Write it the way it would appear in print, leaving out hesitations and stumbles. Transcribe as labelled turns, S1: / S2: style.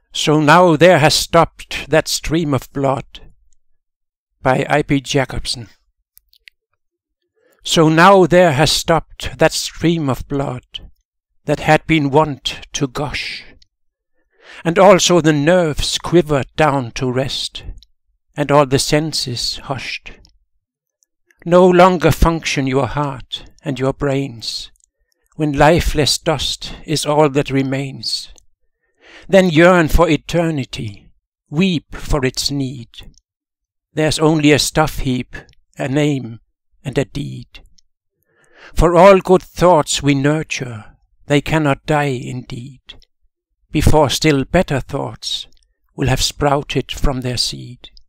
S1: So now there has stopped that stream of blood. By I.P. Jacobsen. So now there has stopped that stream of blood that had been wont to gush, and also the nerves quivered down to rest, and all the senses hushed. No longer function your heart and your brains, when lifeless dust is all that remains. Then yearn for eternity, weep for its need. There's only a stuff heap, a name, and a deed. For all good thoughts we nurture, they cannot die indeed, before still better thoughts will have sprouted from their seed.